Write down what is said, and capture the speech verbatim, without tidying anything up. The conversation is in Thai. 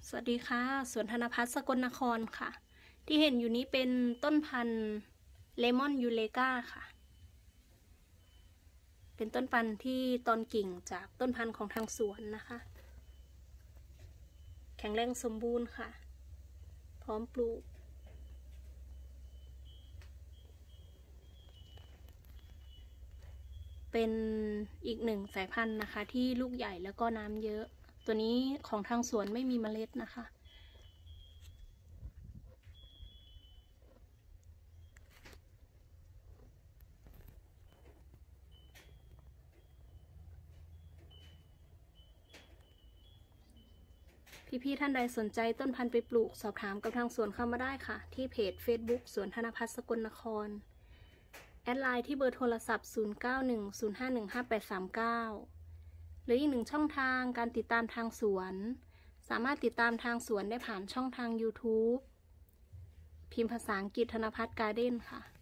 สวัสดีค่ะสวนธนพัฒน์สกลนครค่ะที่เห็นอยู่นี้เป็นต้นพันธุ์เลมอนยูเลกาค่ะเป็นต้นพันธุ์ที่ตอนกิ่งจากต้นพันธุ์ของทางสวนนะคะแข็งแรงสมบูรณ์ค่ะพร้อมปลูกเป็นอีกหนึ่งสายพันธุ์นะคะที่ลูกใหญ่แล้วก็น้ำเยอะตัวนี้ของทางสวนไม่มีเมล็ดนะคะพี่ๆท่านใดสนใจต้นพันธุ์ไปปลูกสอบถามกับทางสวนเข้ามาได้ค่ะที่เพจ เฟซบุ๊ก สวนธนพัฒน์สกลนครแอดไลน์ที่เบอร์โทรศัพท์ศูนย์ เก้า หนึ่ง ศูนย์ ห้า หนึ่ง ห้า แปด สาม เก้าหรืออีกหนึ่งช่องทางการติดตามทางสวนสามารถติดตามทางสวนได้ผ่านช่องทาง ยูทูบ พิมพ์ภาษาอังกฤษธนพัฒน์การ์เด้นค่ะ